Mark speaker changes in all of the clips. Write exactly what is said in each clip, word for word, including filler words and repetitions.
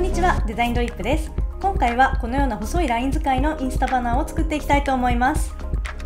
Speaker 1: にちは、デザインドリップです。今回はこのような細いライン使いのインスタバナーを作っていきたいと思います。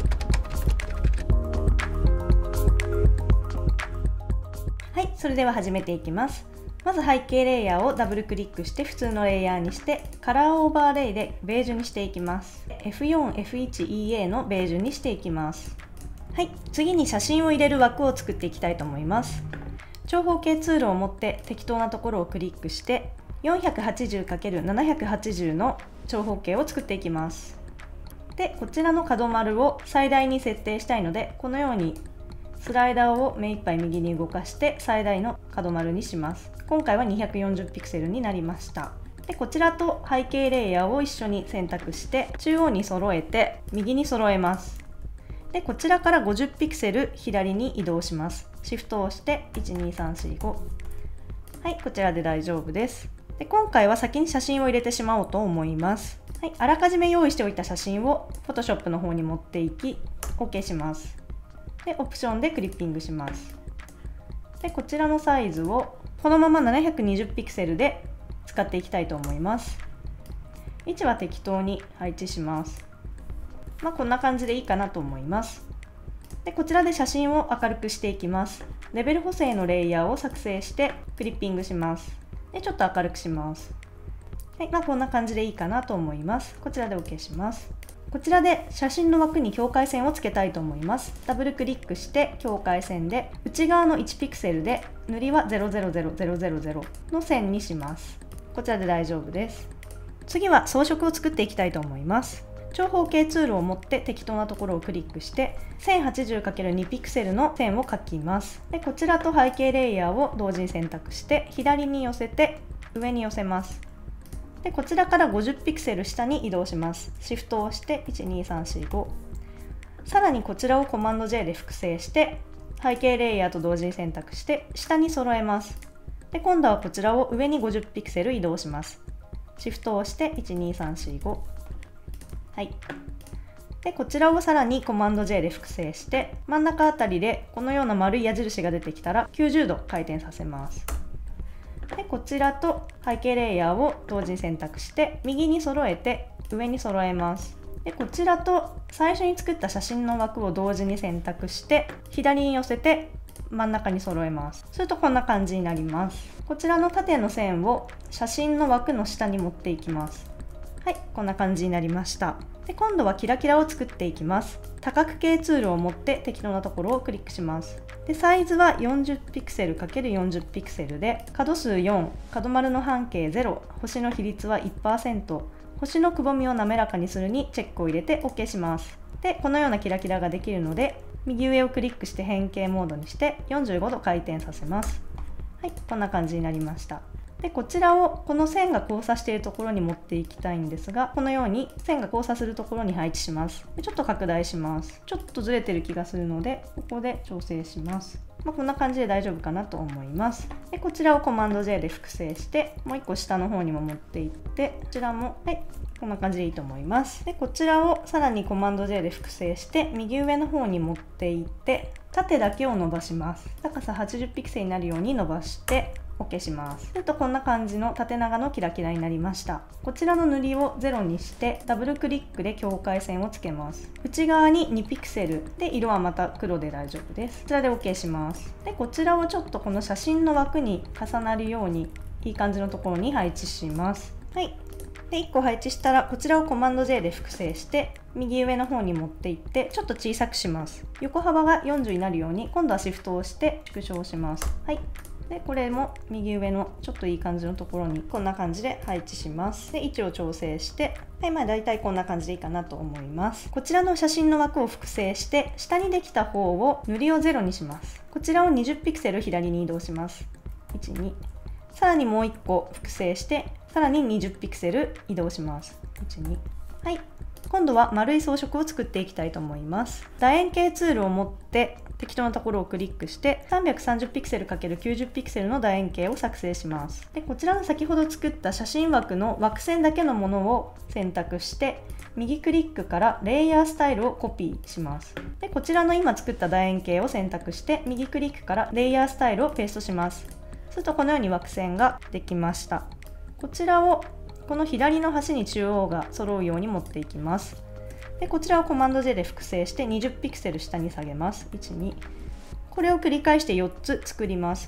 Speaker 1: はい、それでは始めていきます。まず背景レイヤーをダブルクリックして普通のレイヤーにして、カラーオーバーレイでベージュにしていきます。エフよん、エフいちイーエー のベージュにしていきます。はい、次に写真を入れる枠を作っていきたいと思います。長方形ツールを持って適当なところをクリックして、よんひゃくはちじゅうかけるななひゃくはちじゅう の長方形を作っていきます。で、こちらの角丸を最大に設定したいので、このようにスライダーを目いっぱい右に動かして最大の角丸にします。今回はにひゃくよんじゅうピクセルになりました。で、こちらと背景レイヤーを一緒に選択して中央に揃えて右に揃えます。で、こちらからごじゅうピクセル左に移動します。シフトを押していちにさんしご。はい、こちらで大丈夫です。で、今回は先に写真を入れてしまおうと思います。はい、あらかじめ用意しておいた写真を Photoshop の方に持っていき OK します。で、オプションでクリッピングします。で、こちらのサイズをこのままななひゃくにじゅうピクセルで使っていきたいと思います。位置は適当に配置します。まあ、こんな感じでいいかなと思います。で、こちらで写真を明るくしていきます。レベル補正のレイヤーを作成してクリッピングします。で、ちょっと明るくします。はい、まあ、こんな感じでいいかなと思います。こちらで OK します。こちらで写真の枠に境界線をつけたいと思います。ダブルクリックして境界線で内側のいちピクセルで塗りはゼロゼロゼロゼロゼロゼロの線にします。こちらで大丈夫です。次は装飾を作っていきたいと思います。長方形ツールを持って適当なところをクリックして せんはちじゅうかけるに ピクセルの線を描きます。で、こちらと背景レイヤーを同時に選択して左に寄せて上に寄せます。で、こちらからごじゅうピクセル下に移動します。シフトを押していちにさんしご。さらにこちらをコマンド ジェイ で複製して背景レイヤーと同時に選択して下に揃えます。で、今度はこちらを上にごじゅうピクセル移動します。シフトを押していちにさんしご。はい。で、こちらをさらにコマンド ジェイ で複製して真ん中あたりでこのような丸い矢印が出てきたらきゅうじゅうど回転させます。で、こちらと背景レイヤーを同時に選択して右に揃えて上に揃えます。で、こちらと最初に作った写真の枠を同時に選択して左に寄せて真ん中に揃えます。するとこんな感じになります。こちらの縦の線を写真の枠の下に持っていきます。はい、こんな感じになりました。で、今度はキラキラを作っていきます。多角形ツールを持って適当なところをクリックします。で、サイズは よんじゅうピクセルかけるよんじゅうピクセルで角数よん、角丸の半径ゼロ、星の比率は いちパーセント、星のくぼみを滑らかにするにチェックを入れて OK します。で、このようなキラキラができるので右上をクリックして変形モードにしてよんじゅうごど回転させます。はい、こんな感じになりました。で、こちらをこの線が交差しているところに持っていきたいんですが、このように線が交差するところに配置します。で、ちょっと拡大します。ちょっとずれてる気がするのでここで調整します。まあ、こんな感じで大丈夫かなと思います。で、こちらをコマンド ジェイ で複製してもういっこ下の方にも持っていってこちらも、はい、こんな感じでいいと思います。で、こちらをさらにコマンド ジェイ で複製して右上の方に持っていって縦だけを伸ばします。高さはちじゅうピクセルになるように伸ばしてOK します。するとこんな感じの縦長のキラキラになりました。こちらの塗りをゼロにしてダブルクリックで境界線をつけます。内側ににピクセルで色はまた黒で大丈夫です。こちらで OK します。で、こちらをちょっとこの写真の枠に重なるようにいい感じのところに配置します。はい。で、いっこ配置したらこちらをコマンド ジェイ で複製して右上の方に持っていってちょっと小さくします。横幅がよんじゅうになるように今度はシフトをして縮小します。はい。で、これも右上のちょっといい感じのところにこんな感じで配置します。で、位置を調整して、はい、まあ大体こんな感じでいいかなと思います。こちらの写真の枠を複製して下にできた方を塗りをゼロにします。こちらをにじゅうピクセル左に移動します。いち、に。さらにもういっこ複製してさらににじゅうピクセル移動します。いち、に。はい。今度は丸い装飾を作っていきたいと思います。楕円形ツールを持って適当なところをクリックしてさんびゃくさんじゅうピクセルかけるきゅうじゅうピクセルの楕円形を作成します。で、こちらの先ほど作った写真枠の枠線だけのものを選択して右クリックからレイヤースタイルをコピーします。で、こちらの今作った楕円形を選択して右クリックからレイヤースタイルをペーストします。するとこのように枠線ができました。 こちらをこの左の端に中央が揃うように持っていきます。でこちらをコマンド J で複製してにじゅうピクセル下に下げます。いち、に。これを繰り返してよっつ作ります。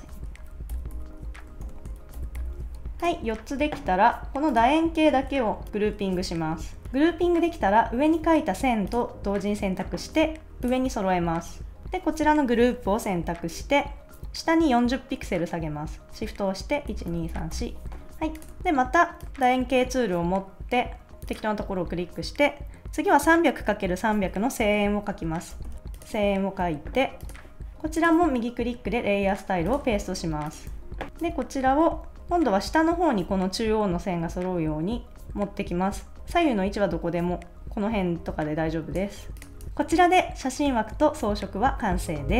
Speaker 1: はい、よっつできたらこの楕円形だけをグルーピングします。グルーピングできたら上に書いた線と同時に選択して上に揃えます。でこちらのグループを選択して下によんじゅうピクセル下げます。シフトを押していち、に、さん、よん。はい、でまた楕円形ツールを持って適当なところをクリックして次は さんびゃくかけるさんびゃく の正円を書きます。正円を書いてこちらも右クリックでレイヤースタイルをペーストします。でこちらを今度は下の方にこの中央の線が揃うように持ってきます。左右の位置はどこでもこの辺とかで大丈夫です。こちらで写真枠と装飾は完成です。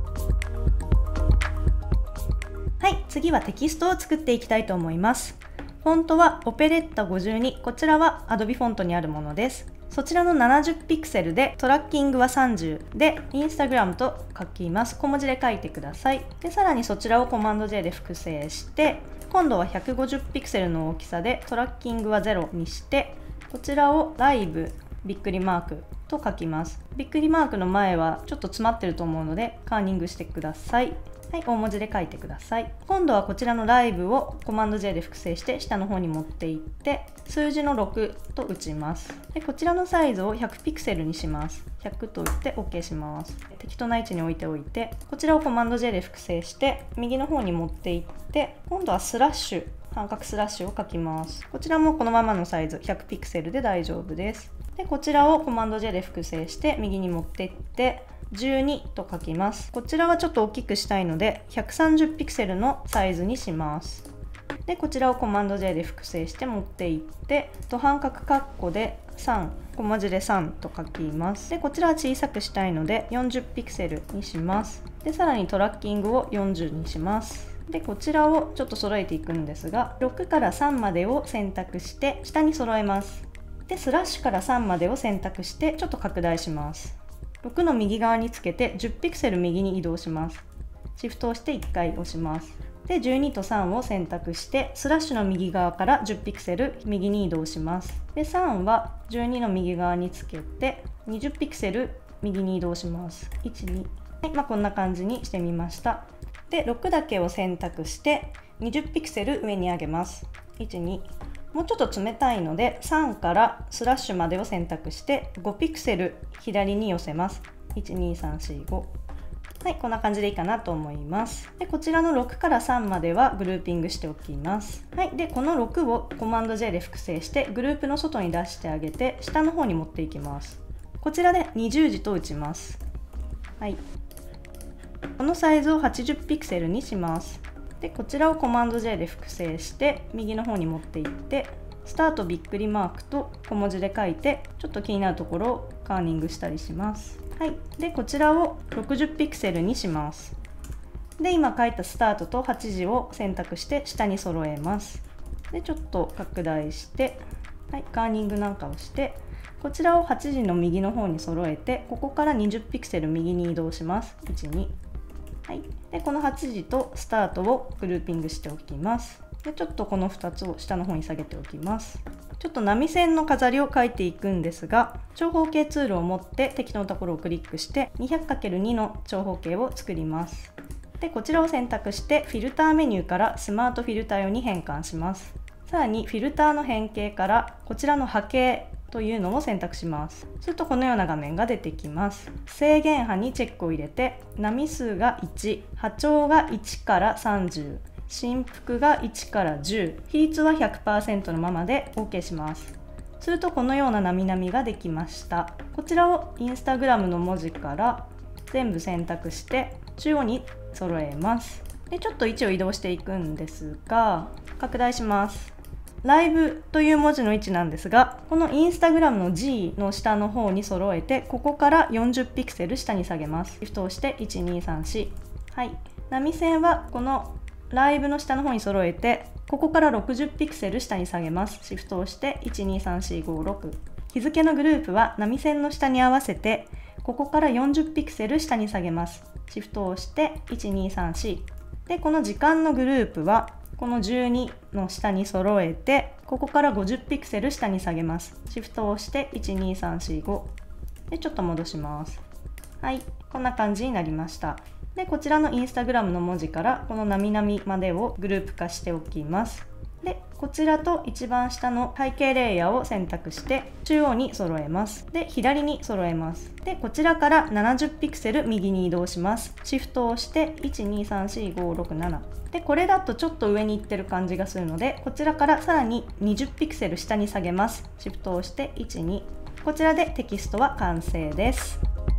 Speaker 1: はい、次はテキストを作っていきたいと思います。フォントはオペレッタごじゅうに、こちらは Adobe フォントにあるものです。そちらのななじゅうピクセルでトラッキングはさんじゅうで Instagram と書きます。小文字で書いてください。でさらにそちらをコマンド J で複製して今度はひゃくごじゅうピクセルの大きさでトラッキングはゼロにしてこちらをライブびっくりマークと書きます。びっくりマークの前はちょっと詰まってると思うのでカーニングしてください。はい、大文字で書いてください。今度はこちらのライブをコマンド J で複製して下の方に持っていって数字のろくと打ちます。でこちらのサイズをひゃくピクセルにします。ひゃくと打って OK します。適当な位置に置いておいてこちらをコマンド J で複製して右の方に持っていって今度はスラッシュ半角スラッシュを書きます。こちらもこのままのサイズひゃくピクセルで大丈夫です。でこちらをコマンド J で複製して右に持っていってじゅうにと書きます。こちらはちょっと大きくしたいのでひゃくさんじゅうピクセルのサイズにします。でこちらをコマンド J で複製して持っていってと半角カッコでさん小文字でさんと書きます。でこちらは小さくしたいのでよんじゅうピクセルにします。でさらにトラッキングをよんじゅうにします。でこちらをちょっと揃えていくんですがろくからさんまでを選択して下に揃えます。でスラッシュからさんまでを選択してちょっと拡大します。ろくの右側につけてじゅうピクセル右に移動します。シフトをしていっかい押します。でじゅうにとさんを選択してスラッシュの右側からじゅうピクセル右に移動します。でさんはじゅうにの右側につけてにじゅうピクセル右に移動します。いち、に、はい、まあ、こんな感じにしてみました。でろくだけを選択してにじゅうピクセル上に上げます。いち、に、もうちょっと冷たいのでさんからスラッシュまでを選択してごピクセル左に寄せます。いち、に、さん、よん、ご。はい、こんな感じでいいかなと思います。でこちらのろくからさんまではグルーピングしておきます。はい、でこのろくをコマンド J で複製してグループの外に出してあげて下の方に持っていきます。こちらでにじゅうじと打ちます。はい、このサイズをはちじゅうピクセルにします。でこちらをコマンド J で複製して右の方に持っていってスタートびっくりマークと小文字で書いてちょっと気になるところをカーニングしたりします。はい、でこちらをろくじゅうピクセルにします。で今書いたスタートとはちじを選択して下に揃えます。でちょっと拡大して、はい、カーニングなんかをしてこちらをはちじの右の方に揃えてここからにじゅうピクセル右に移動します。いち、に、はい、でこのはちじとスタートをグルーピングしておきます。でちょっとこのふたつを下の方に下げておきます。ちょっと波線の飾りを描いていくんですが長方形ツールを持って適当なところをクリックして にひゃくかけるに の長方形を作ります。でこちらを選択してフィルターメニューからスマートフィルター用に変換します。さらにフィルターの変形からこちらの波形というのを選択します。するとこのような画面が出てきます。制限波にチェックを入れて波数がいち、波長がいちからさんじゅう、振幅がいちからじゅう、比率は ひゃくパーセント のままで OK します。するとこのような波々ができました。こちらを Instagram の文字から全部選択して中央に揃えます。でちょっと位置を移動していくんですが拡大します。ライブという文字の位置なんですがこの Instagram の G の下の方に揃えてここからよんじゅうピクセル下に下げます。シフトをしていち、に、さん、よん、はい、波線はこのライブの下の方に揃えてここからろくじゅうピクセル下に下げます。シフトをしていち、に、さん、よん、ご、ろく。日付のグループは波線の下に合わせてここからよんじゅうピクセル下に下げます。シフトをしていち、に、さん、よん。でこの時間のグループはこのじゅうにの下に揃えて、ここからごじゅうピクセル下に下げます。シフトを押していちにさんしごでちょっと戻します。はい、こんな感じになりました。でこちらのインスタグラムの文字からこのなみなみまでをグループ化しておきます。でこちらと一番下の背景レイヤーを選択して中央に揃えます。で左に揃えます。でこちらからななじゅうピクセル右に移動します。シフトを押していちにさんしごろくななでこれだとちょっと上に行ってる感じがするので、こちらからさらににじゅうピクセル下に下げます。シフトを押していちにこちらでテキストは完成です。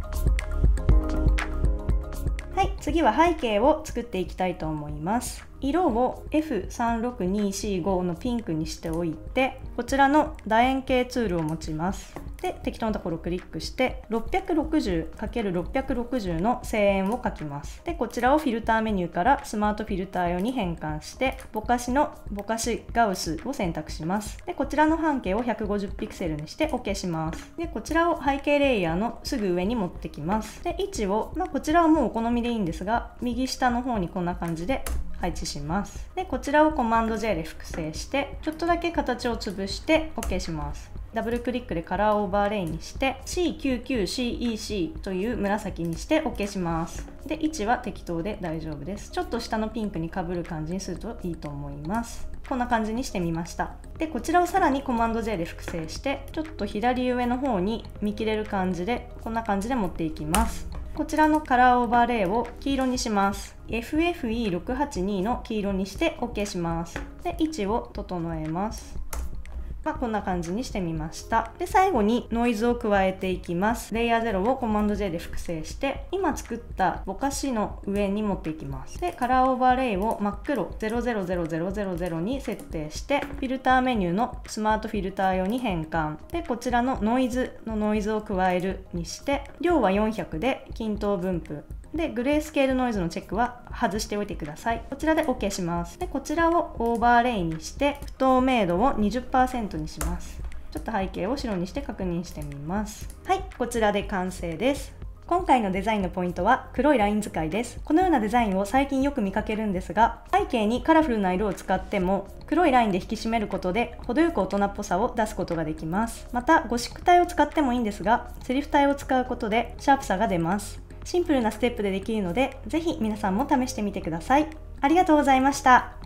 Speaker 1: はい、次は背景を作っていきたいと思います。色を エフさんろくにしご のピンクにしておいて、こちらの楕円形ツールを持ちます。で、適当なところをクリックして ろっぴゃくろくじゅうかけるろっぴゃくろくじゅう の正円を描きます。で、こちらをフィルターメニューからスマートフィルター用に変換して、ぼかしのぼかしガウスを選択します。で、こちらの半径をひゃくごじゅうピクセルにして OK します。で、こちらを背景レイヤーのすぐ上に持ってきます。で、位置を、まあ、こちらはもうお好みでいいんですが、右下の方にこんな感じで配置します。で、こちらをコマンド ジェイ で複製して、ちょっとだけ形を潰して OK します。ダブルクリックでカラーオーバーレイにして シーきゅうきゅうシーイーシー という紫にして OK します。で、位置は適当で大丈夫です。ちょっと下のピンクに被る感じにするといいと思います。こんな感じにしてみました。で、こちらをさらにコマンド ジェイ で複製して、ちょっと左上の方に見切れる感じで、こんな感じで持っていきます。こちらのカラーオーバーレイを黄色にします。エフエフイーろくはちに の黄色にして OK します。で、位置を整えます。まあ、こんな感じにしてみました。で、最後にノイズを加えていきます。レイヤーゼロをコマンド ジェイ で複製して、今作ったぼかしの上に持っていきます。で、カラーオーバーレイを真っ黒ゼロゼロゼロゼロゼロゼロに設定して、フィルターメニューのスマートフィルター用に変換。で、こちらのノイズのノイズを加えるにして、量はよんひゃくで均等分布。で、グレースケールノイズのチェックは外しておいてください。こちらで OK します。で、こちらをオーバーレイにして、不透明度を にじゅっパーセント にします。ちょっと背景を白にして確認してみます。はい、こちらで完成です。今回のデザインのポイントは黒いライン使いです。このようなデザインを最近よく見かけるんですが、背景にカラフルな色を使っても黒いラインで引き締めることで程よく大人っぽさを出すことができます。また、ゴシック体を使ってもいいんですが、セリフ体を使うことでシャープさが出ます。シンプルなステップでできるので、ぜひ皆さんも試してみてください。ありがとうございました。